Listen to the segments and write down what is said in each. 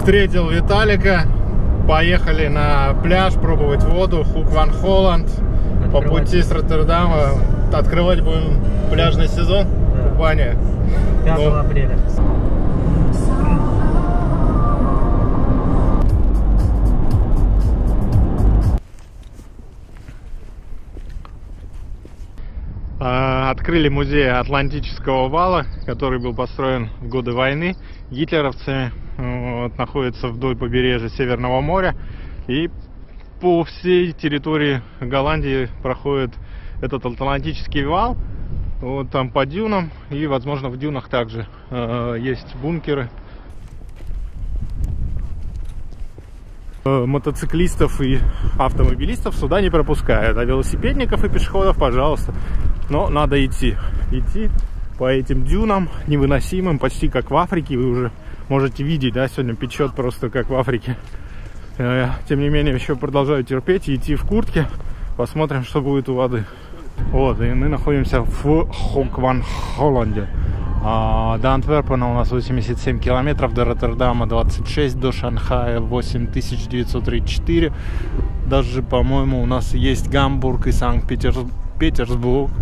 Встретил Виталика. Поехали на пляж пробовать воду. Hoek van Holland. По пути с Роттердама открывать будем пляжный сезон купания. 5 апреля. Открыли музей Атлантического вала, который был построен в годы войны гитлеровцами. Вот, находится вдоль побережья Северного моря. И по всей территории Голландии проходит этот Атлантический вал. Вот там по дюнам. И, возможно, в дюнах также есть бункеры. Мотоциклистов и автомобилистов сюда не пропускают, а велосипедников и пешеходов, пожалуйста. Но надо идти по этим дюнам невыносимым, почти как в Африке. Вы уже можете видеть, да, сегодня печет просто как в Африке. Тем не менее, еще продолжаю терпеть и идти в куртке. Посмотрим, что будет у воды. Вот, и мы находимся в Hoek van Holland. До Антверпена у нас 87 километров, до Роттердама 26, до Шанхая 8934. Даже, по-моему, у нас есть Гамбург и Санкт-Петербург.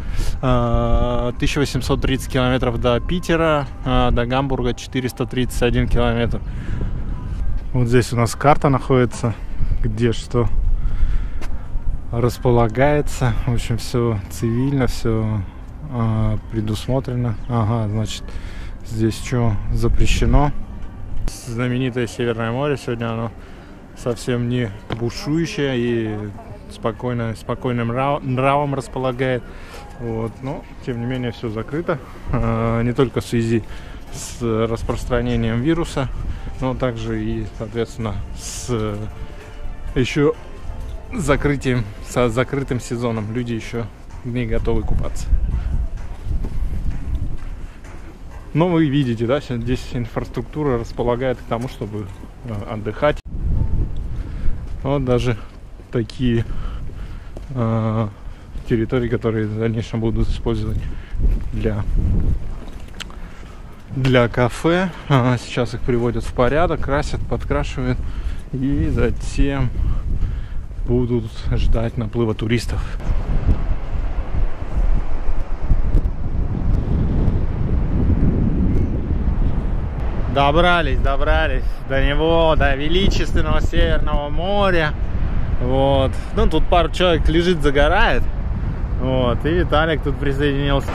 1830 километров до Питера, до Гамбурга 431 километр. Вот здесь у нас карта находится, где что располагается. В общем, все цивильно, все предусмотрено. Ага, значит, здесь что запрещено. Знаменитое Северное море. Сегодня оно совсем не бушующее и спокойным нравом располагает. Вот. Но, тем не менее, все закрыто. Не только в связи с распространением вируса, но также и, соответственно, с еще закрытым сезоном. Люди еще не готовы купаться. Но вы видите, да, здесь инфраструктура располагает к тому, чтобы отдыхать. Вот даже такие территории, которые в дальнейшем будут использовать для кафе. Сейчас их приводят в порядок, красят, подкрашивают, и затем будут ждать наплыва туристов. Добрались до него, до величественного Северного моря. Вот. Ну, тут пару человек лежит, загорает. Вот. И Виталик тут присоединился.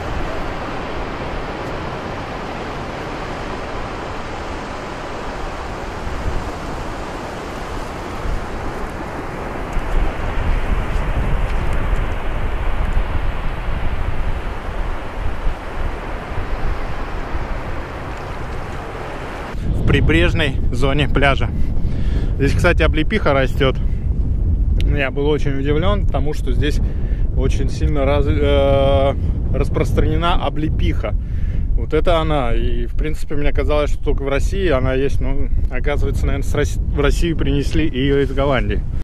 В прибрежной зоне пляжа. Здесь, кстати, облепиха растет. Я был очень удивлен, потому что здесь очень сильно распространена облепиха. Вот это она. И, в принципе, мне казалось, что только в России она есть. Но, оказывается, наверное, в Россию принесли ее из Голландии.